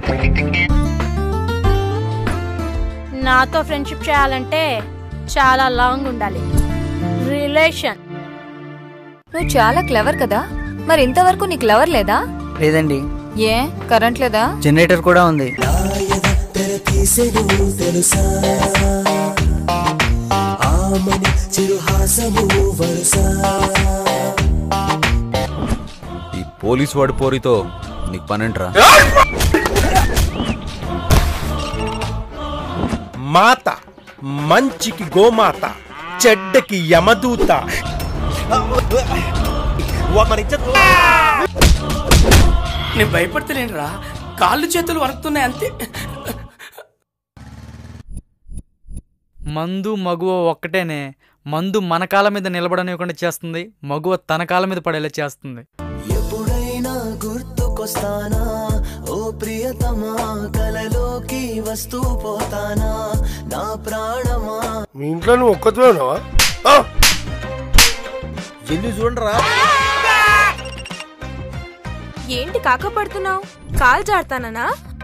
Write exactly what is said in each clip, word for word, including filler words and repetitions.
నాతో ఫ్రెండ్షిప్ చేయాలంటే చాలా లాంగ్ ఉండాలి రిలేషన్. నువ్వు చాలా క్లవర్ కదా, మరి ఇంతవరకు నీకు లవర్ లేదా? లేదండి. ఏ కరెంట్ లేదా? జనరేటర్ కూడా ఉంది. ఈ పోలీసు వాడి పోరితో నీకు పనేంట్రా? మాత మంచికి గోమాత, చెడ్డకి యమదూత. నేను భయపడతలేనురా, కాళ్ళు చేతులు వణుకుతున్నాయి అంతే. మందు మగువ ఒక్కటేనే. మందు మన కాళ్ళ మీద నిలబడనివ్వకుండా చేస్తుంది, మగువ తన కాళ్ళ మీద పడేలా చేస్తుంది. ఎప్పుడైనా గుర్తుకొస్తానా ఓ ప్రియతమా, కలలోకి వస్తూ పోతానా నా ప్రాణమా. మీ ఇంట్లో నువ్వు ఒక్కతో ఉన్నావా? జల్లి చూడరా. ఏంటి కాక పడుతున్నావు? కాలు జారుతానా?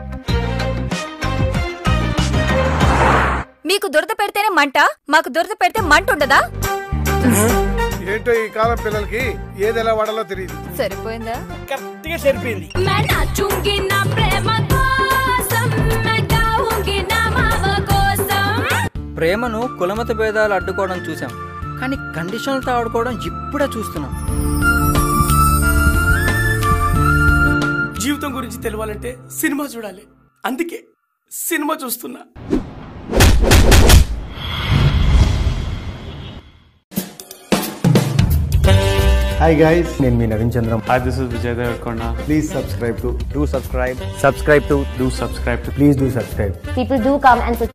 మీకు దురద పెడితేనే మంట, మాకు దురద పెడితే మంట ఉండదా? ఏంటో ఈ కాలం పిల్లలకి ఏది ఎలా వాడాలో తెలియదు. సరిపోయిందా? కరెక్ట్గా సరిపోయింది. ప్రేమను కులమత భేదాలు అడ్డుకోవడం చూసాం, కానీ కండిషన్లతో ఆడుకోవడం ఇప్పుడే చూస్తున్నాం. జీవితం గురించి తెలియాలంటే సినిమా చూడాలి, అందుకే సినిమా చూస్తున్నా. Hi guys, నేను మీ Naveen Chandram. Hi, this is Vijay Devarkonda. Please subscribe to Do subscribe. Subscribe to. Do subscribe to. Please do subscribe. People do come and